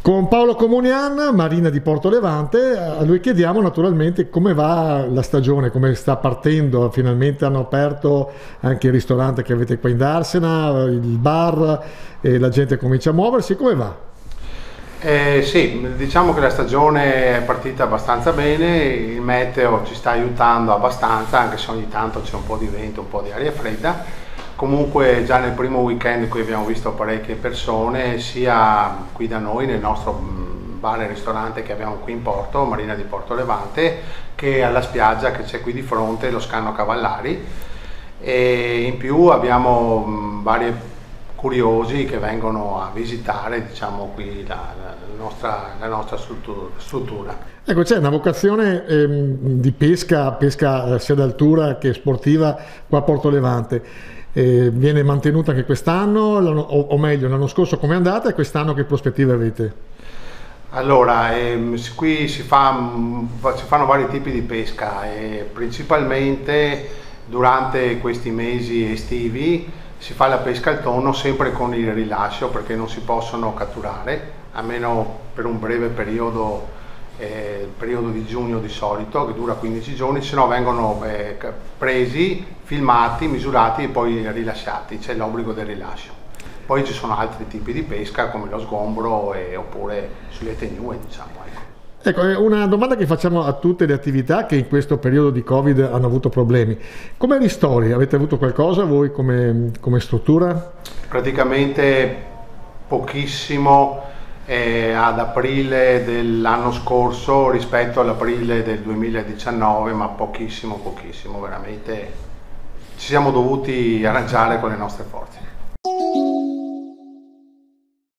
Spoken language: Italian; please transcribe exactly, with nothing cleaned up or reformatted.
Con Paolo Comunian, Marina di Porto Levante, a lui chiediamo naturalmente come va la stagione, come sta partendo. Finalmente hanno aperto anche il ristorante che avete qua in Darsena, il bar, e la gente comincia a muoversi. Come va? Eh, sì, diciamo che la stagione è partita abbastanza bene, il meteo ci sta aiutando abbastanza, anche se ogni tanto c'è un po' di vento, un po' di aria fredda. Comunque già nel primo weekend in cui abbiamo visto parecchie persone, sia qui da noi nel nostro bar e ristorante che abbiamo qui in Porto, Marina di Porto Levante, che alla spiaggia che c'è qui di fronte, lo Scannò Cavallari, e in più abbiamo vari curiosi che vengono a visitare, diciamo, qui la, la, nostra, la nostra struttura. Ecco, c'è una vocazione ehm, di pesca, pesca sia d'altura che sportiva qua a Porto Levante. Eh, viene mantenuta anche quest'anno, o, o meglio, l'anno scorso come è andata e quest'anno che prospettive avete? Allora, ehm, qui si, fa, si fanno vari tipi di pesca e principalmente durante questi mesi estivi si fa la pesca al tonno sempre con il rilascio, perché non si possono catturare, almeno per un breve periodo, eh, il periodo di giugno di solito, che dura quindici giorni, se no vengono eh, presi, filmati, misurati e poi rilasciati, c'è l'obbligo del rilascio. Poi ci sono altri tipi di pesca come lo sgombro e, oppure sulle tegnue, diciamo. Ecco. Ecco, una domanda che facciamo a tutte le attività che in questo periodo di Covid hanno avuto problemi. Come ristori? Avete avuto qualcosa voi come, come struttura? Praticamente pochissimo eh, ad aprile dell'anno scorso rispetto all'aprile del duemiladiciannove, ma pochissimo, pochissimo, veramente ci siamo dovuti arrangiare con le nostre forze.